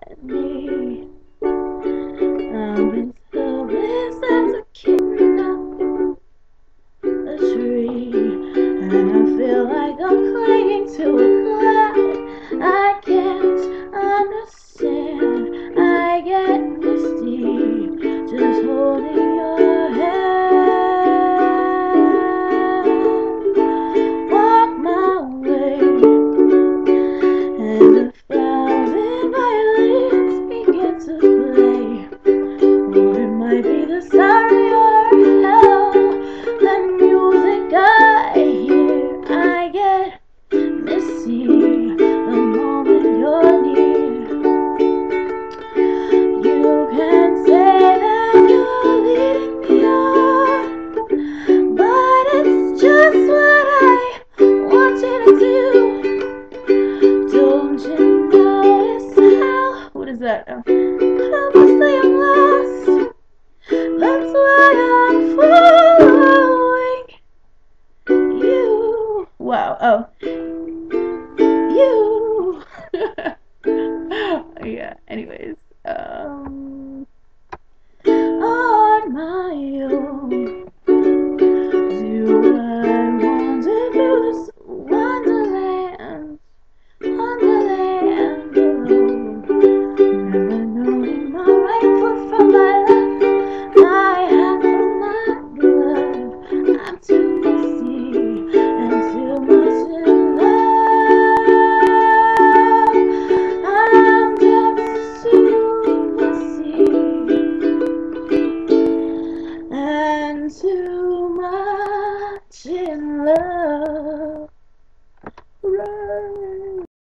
at me. I've been so blessed as a kid up a tree, and I feel like I'm clinging to a cloud. I can't understand. I get misty just holding your hand. Walk my way, and the flowers in violins begin to play. Or it might be the sound of your hell, the music I hear. I get misty the moment you're near. You can say that you're leading me on, but it's just what I want you to do. Don't you notice how, what is that now? How much I am lost. That's why I'm following you. Wow. Oh,